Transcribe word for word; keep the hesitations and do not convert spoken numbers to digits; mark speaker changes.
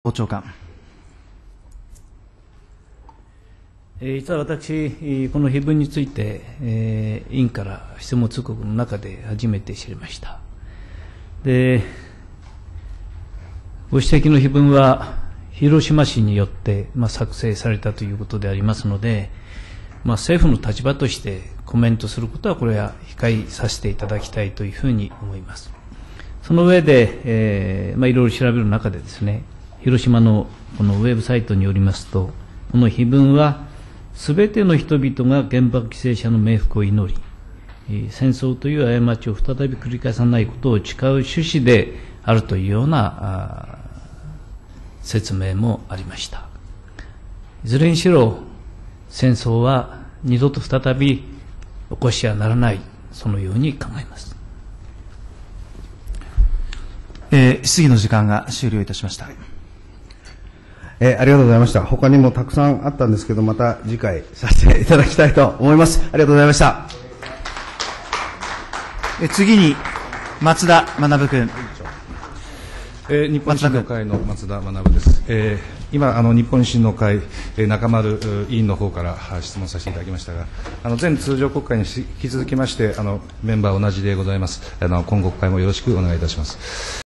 Speaker 1: 報長官。
Speaker 2: 実は私、この碑文について、えー、委員から質問通告の中で初めて知りました。で、ご指摘の碑文は、広島市によって、まあ、作成されたということでありますので、まあ、政府の立場としてコメントすることは、これは控えさせていただきたいというふうに思います。その上で、えーまあ、いろいろ調べる中でですね、広島のこのウェブサイトによりますと、この碑文は、すべての人々が原爆犠牲者の冥福を祈り、戦争という過ちを再び繰り返さないことを誓う趣旨であるというような説明もありました。いずれにしろ、戦争は二度と再び起こしはならない、そのように考えます。
Speaker 1: えー、質疑の時間が終了いたしました。
Speaker 3: えー、ありがとうございました。他にもたくさんあったんですけど、また次回させていただきたいと思います。ありがとうございました。
Speaker 1: えー、次に、松田学君。
Speaker 4: えー、日本維新の会の松田学です。えー、今、あの日本維新の会、えー、中丸委員の方から質問させていただきましたが、あの前通常国会に引き続きまして、あのメンバー同じでございます。あの今国会もよろしくお願いいたします。